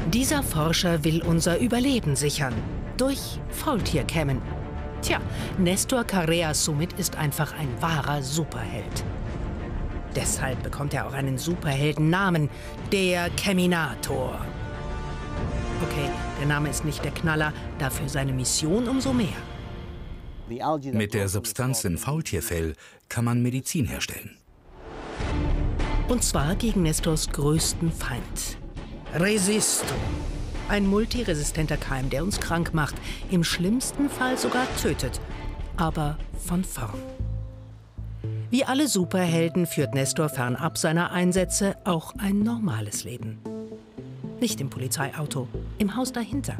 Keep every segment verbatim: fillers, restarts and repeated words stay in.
Dieser Forscher will unser Überleben sichern. Durch Faultierkämmen. Tja, Nestor Correa Summit ist einfach ein wahrer Superheld. Deshalb bekommt er auch einen Superheldennamen, der Keminator. Okay, der Name ist nicht der Knaller, dafür seine Mission umso mehr. Mit der Substanz im Faultierfell kann man Medizin herstellen. Und zwar gegen Nestors größten Feind. Resisto. Ein multiresistenter Keim, der uns krank macht, im schlimmsten Fall sogar tötet. Aber von vorn. Wie alle Superhelden führt Nestor fernab seiner Einsätze auch ein normales Leben. Nicht im Polizeiauto, im Haus dahinter.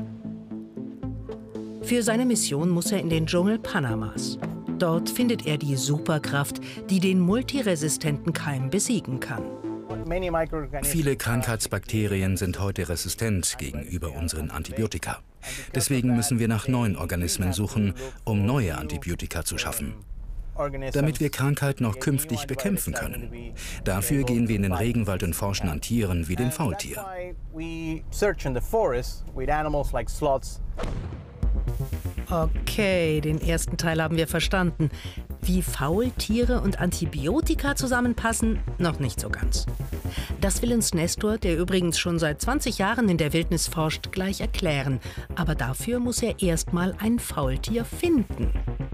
Für seine Mission muss er in den Dschungel Panamas. Dort findet er die Superkraft, die den multiresistenten Keim besiegen kann. Viele Krankheitsbakterien sind heute resistent gegenüber unseren Antibiotika. Deswegen müssen wir nach neuen Organismen suchen, um neue Antibiotika zu schaffen, damit wir Krankheiten auch künftig bekämpfen können. Dafür gehen wir in den Regenwald und forschen an Tieren wie dem Faultier. Okay, den ersten Teil haben wir verstanden. Wie Faultiere und Antibiotika zusammenpassen, noch nicht so ganz. Das will uns Nestor, der übrigens schon seit zwanzig Jahren in der Wildnis forscht, gleich erklären. Aber dafür muss er erst mal ein Faultier finden.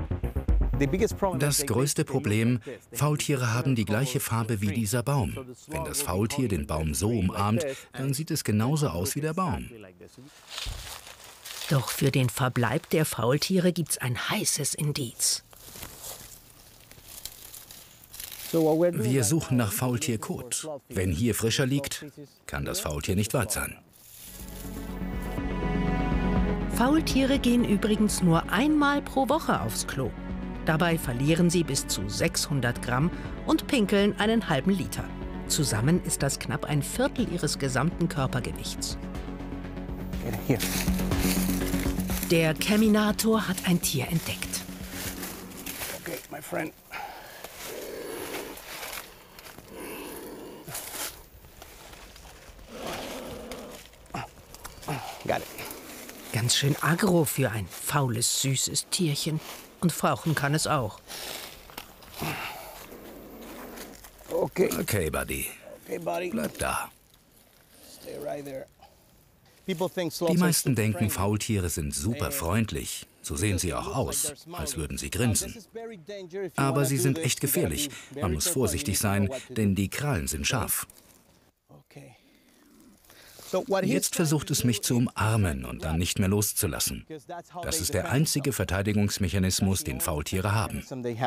Das größte Problem, Faultiere haben die gleiche Farbe wie dieser Baum. Wenn das Faultier den Baum so umarmt, dann sieht es genauso aus wie der Baum. Doch für den Verbleib der Faultiere gibt's ein heißes Indiz. Wir suchen nach Faultierkot. Wenn hier frischer liegt, kann das Faultier nicht weit sein. Faultiere gehen übrigens nur einmal pro Woche aufs Klo. Dabei verlieren sie bis zu sechshundert Gramm und pinkeln einen halben Liter. Zusammen ist das knapp ein Viertel ihres gesamten Körpergewichts. Hier. Der Keminator hat ein Tier entdeckt. Okay, my friend. Got it. Ganz schön aggro für ein faules, süßes Tierchen. Und fauchen kann es auch. Okay. Okay, Buddy. Okay, buddy. Bleib da. Stay right there. Die meisten denken, Faultiere sind super freundlich. So sehen sie auch aus, als würden sie grinsen. Aber sie sind echt gefährlich. Man muss vorsichtig sein, denn die Krallen sind scharf. Jetzt versucht es mich zu umarmen und dann nicht mehr loszulassen. Das ist der einzige Verteidigungsmechanismus, den Faultiere haben.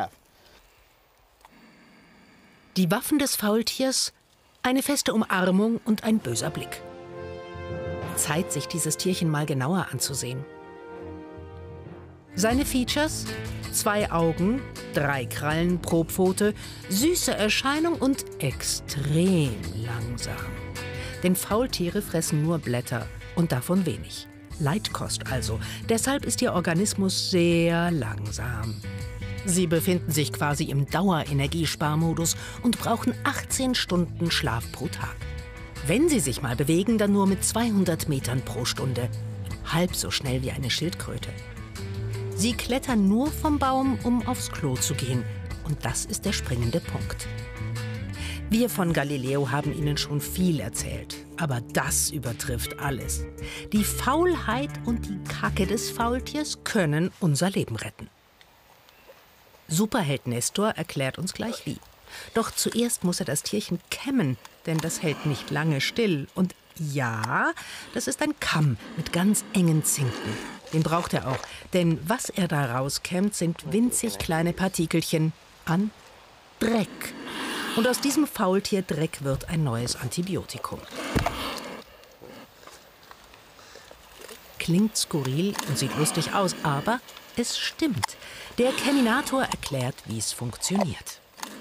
Die Waffen des Faultiers? Eine feste Umarmung und ein böser Blick. Zeit, sich dieses Tierchen mal genauer anzusehen. Seine Features? Zwei Augen, drei Krallen pro Pfote, süße Erscheinung und extrem langsam. Denn Faultiere fressen nur Blätter und davon wenig. Leitkost also. Deshalb ist ihr Organismus sehr langsam. Sie befinden sich quasi im Dauerenergiesparmodus und brauchen achtzehn Stunden Schlaf pro Tag. Wenn sie sich mal bewegen, dann nur mit zweihundert Metern pro Stunde. Halb so schnell wie eine Schildkröte. Sie klettern nur vom Baum, um aufs Klo zu gehen. Und das ist der springende Punkt. Wir von Galileo haben Ihnen schon viel erzählt. Aber das übertrifft alles. Die Faulheit und die Kacke des Faultiers können unser Leben retten. Superheld Nestor erklärt uns gleich wie. Doch zuerst muss er das Tierchen kämmen, denn das hält nicht lange still. Und ja, das ist ein Kamm mit ganz engen Zinken. Den braucht er auch, denn was er da rauskämmt, sind winzig kleine Partikelchen an Dreck. Und aus diesem Faultierdreck wird ein neues Antibiotikum. Klingt skurril und sieht lustig aus, aber es stimmt. Der Keminator erklärt, wie es funktioniert.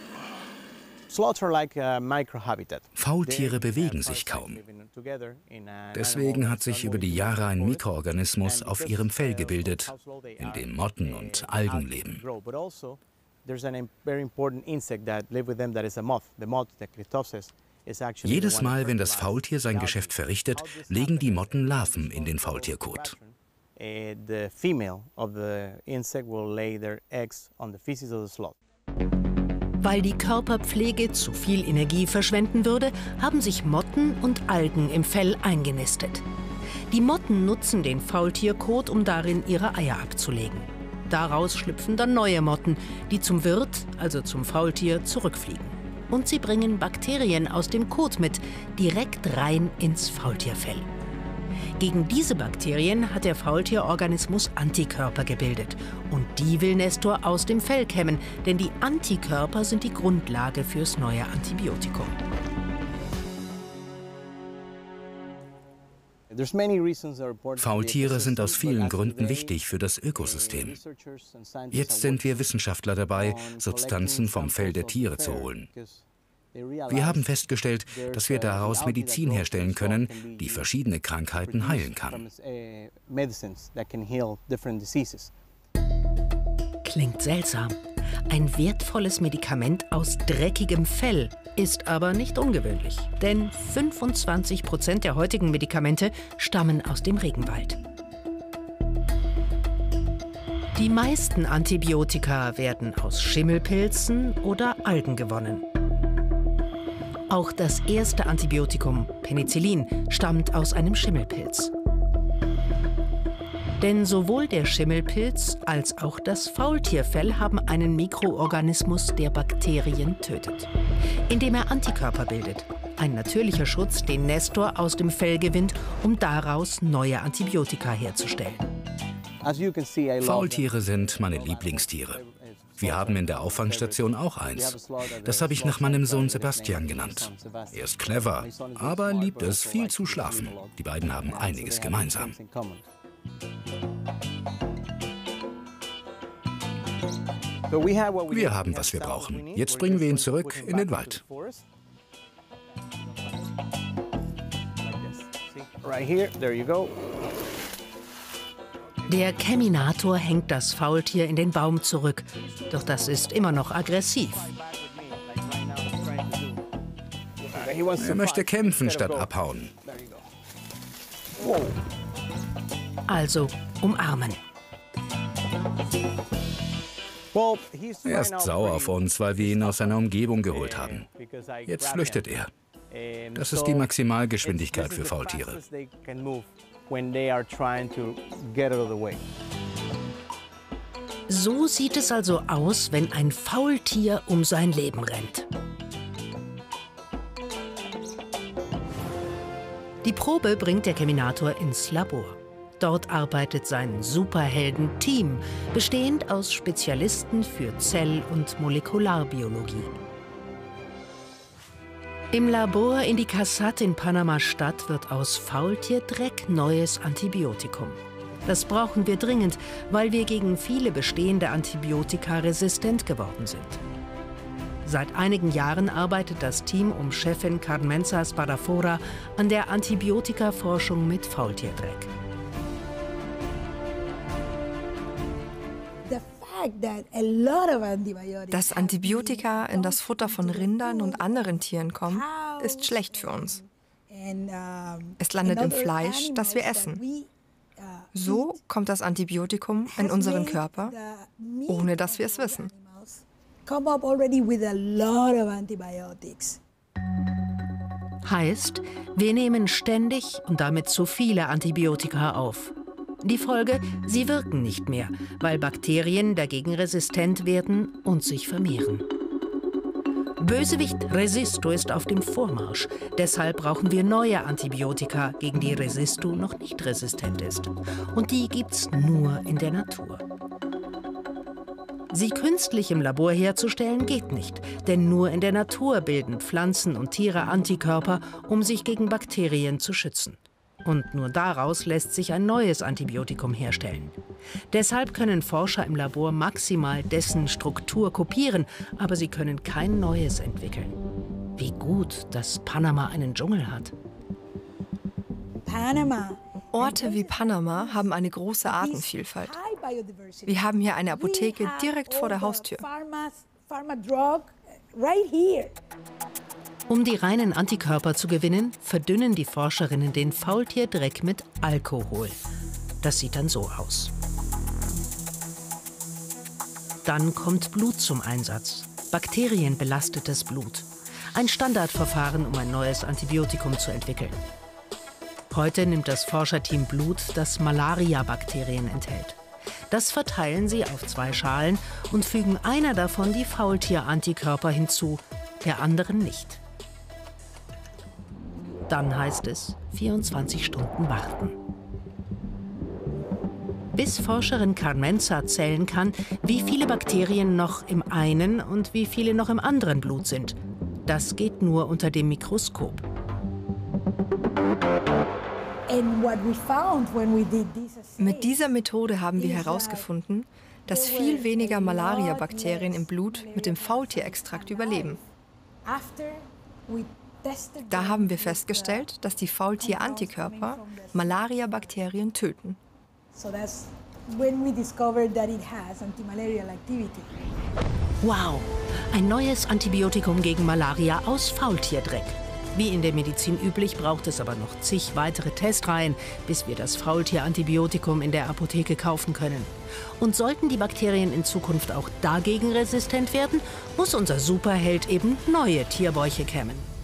Faultiere bewegen sich kaum. Deswegen hat sich über die Jahre ein Mikroorganismus auf ihrem Fell gebildet, in dem Motten und Algen leben. Jedes Mal, wenn das Faultier sein Geschäft verrichtet, legen die Motten Larven in den Faultierkot. Weil die Körperpflege zu viel Energie verschwenden würde, haben sich Motten und Algen im Fell eingenistet. Die Motten nutzen den Faultierkot, um darin ihre Eier abzulegen. Daraus schlüpfen dann neue Motten, die zum Wirt, also zum Faultier, zurückfliegen. Und sie bringen Bakterien aus dem Kot mit, direkt rein ins Faultierfell. Gegen diese Bakterien hat der Faultierorganismus Antikörper gebildet. Und die will Nestor aus dem Fell kämmen, denn die Antikörper sind die Grundlage fürs neue Antibiotikum. Faultiere sind aus vielen Gründen wichtig für das Ökosystem. Jetzt sind wir Wissenschaftler dabei, Substanzen vom Fell der Tiere zu holen. Wir haben festgestellt, dass wir daraus Medizin herstellen können, die verschiedene Krankheiten heilen kann. Klingt seltsam. Ein wertvolles Medikament aus dreckigem Fell ist aber nicht ungewöhnlich. Denn fünfundzwanzig Prozent der heutigen Medikamente stammen aus dem Regenwald. Die meisten Antibiotika werden aus Schimmelpilzen oder Algen gewonnen. Auch das erste Antibiotikum, Penicillin, stammt aus einem Schimmelpilz. Denn sowohl der Schimmelpilz als auch das Faultierfell haben einen Mikroorganismus, der Bakterien tötet, indem er Antikörper bildet. Ein natürlicher Schutz, den Nestor aus dem Fell gewinnt, um daraus neue Antibiotika herzustellen. Faultiere sind meine Lieblingstiere. Wir haben in der Auffangstation auch eins. Das habe ich nach meinem Sohn Sebastian genannt. Er ist clever, aber liebt es, viel zu schlafen. Die beiden haben einiges gemeinsam. Wir haben, was wir brauchen. Jetzt bringen wir ihn zurück in den Wald. Der Keminator hängt das Faultier in den Baum zurück, doch das ist immer noch aggressiv. Er möchte kämpfen statt abhauen. Also umarmen. Er ist sauer auf uns, weil wir ihn aus seiner Umgebung geholt haben. Jetzt flüchtet er. Das ist die Maximalgeschwindigkeit für Faultiere. So sieht es also aus, wenn ein Faultier um sein Leben rennt. Die Probe bringt der Keminator ins Labor. Dort arbeitet sein Superhelden-Team, bestehend aus Spezialisten für Zell- und Molekularbiologie. Im Labor in die Casat in Panama-Stadt wird aus Faultierdreck neues Antibiotikum. Das brauchen wir dringend, weil wir gegen viele bestehende Antibiotika resistent geworden sind. Seit einigen Jahren arbeitet das Team um Chefin Carmenza Spadafora an der Antibiotikaforschung mit Faultierdreck. Dass Antibiotika in das Futter von Rindern und anderen Tieren kommen, ist schlecht für uns. Es landet im Fleisch, das wir essen. So kommt das Antibiotikum in unseren Körper, ohne dass wir es wissen. Heißt, wir nehmen ständig und damit zu viele Antibiotika auf. Die Folge, sie wirken nicht mehr, weil Bakterien dagegen resistent werden und sich vermehren. Bösewicht Resisto ist auf dem Vormarsch. Deshalb brauchen wir neue Antibiotika, gegen die Resisto noch nicht resistent ist. Und die gibt's nur in der Natur. Sie künstlich im Labor herzustellen geht nicht, denn nur in der Natur bilden Pflanzen und Tiere Antikörper, um sich gegen Bakterien zu schützen. Und nur daraus lässt sich ein neues Antibiotikum herstellen. Deshalb können Forscher im Labor maximal dessen Struktur kopieren, aber sie können kein neues entwickeln. Wie gut, dass Panama einen Dschungel hat. Orte wie Panama haben eine große Artenvielfalt. Wir haben hier eine Apotheke direkt vor der Haustür. Um die reinen Antikörper zu gewinnen, verdünnen die Forscherinnen den Faultierdreck mit Alkohol. Das sieht dann so aus. Dann kommt Blut zum Einsatz. Bakterienbelastetes Blut. Ein Standardverfahren, um ein neues Antibiotikum zu entwickeln. Heute nimmt das Forscherteam Blut, das Malaria-Bakterien enthält. Das verteilen sie auf zwei Schalen und fügen einer davon die Faultier-Antikörper hinzu, der anderen nicht. Dann heißt es vierundzwanzig Stunden warten. Bis Forscherin Carmenza zählen kann, wie viele Bakterien noch im einen und wie viele noch im anderen Blut sind. Das geht nur unter dem Mikroskop. Mit dieser Methode haben wir herausgefunden, dass viel weniger Malaria-Bakterien im Blut mit dem Faultierextrakt überleben. Da haben wir festgestellt, dass die Faultier-Antikörper Malaria-Bakterien töten. Wow, ein neues Antibiotikum gegen Malaria aus Faultierdreck. Wie in der Medizin üblich, braucht es aber noch zig weitere Testreihen, bis wir das Faultier-Antibiotikum in der Apotheke kaufen können. Und sollten die Bakterien in Zukunft auch dagegen resistent werden, muss unser Superheld eben neue Tierbäuche kämmen.